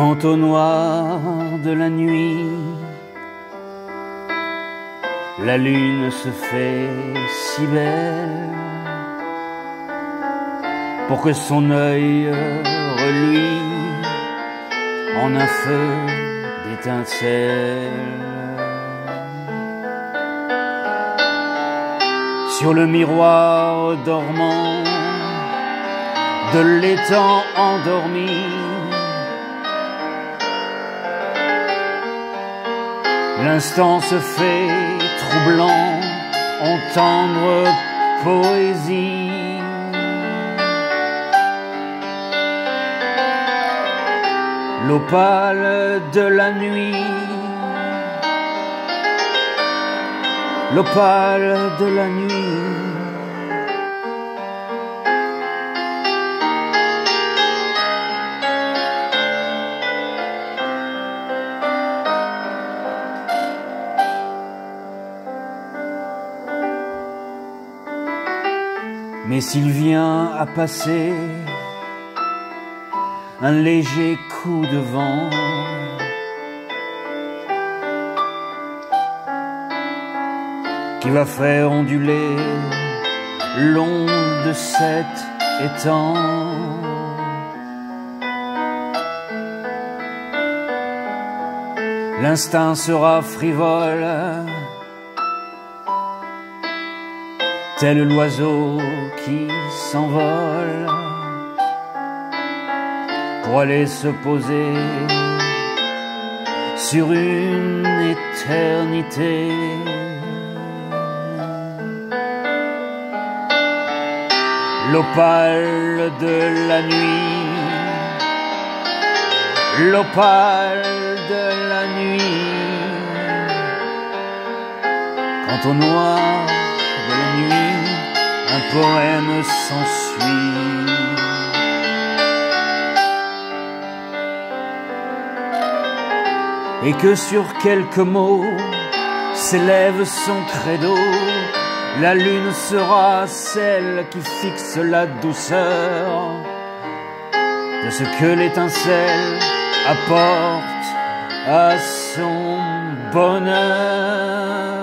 Quant au noir de la nuit, la lune se fait si belle pour que son œil reluise en un feu d'étincelles. Sur le miroir dormant de l'étang endormi, l'instant se fait troublant en tendre poésie. L'opale de la nuit, l'opale de la nuit. Mais s'il vient à passer un léger coup de vent, qui va faire onduler l'onde de cet étang, l'instinct sera frivole, tel l'oiseau qui s'envole pour aller se poser sur une éternité. L'opale de la nuit, l'opale de la nuit. Quant au noir de la nuit, un poème s'ensuit. Et que sur quelques mots s'élève son credo, la lune sera celle qui fixe la douceur de ce que l'étincelle apporte à son bonheur.